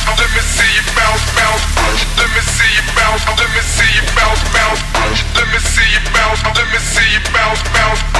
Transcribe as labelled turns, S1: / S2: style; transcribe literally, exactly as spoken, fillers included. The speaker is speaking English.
S1: bounce, let me see you bounce, bounce. Let me see you bounce, let me see you bounce, bounce. Let me see you bounce, let me see you bounce, bounce.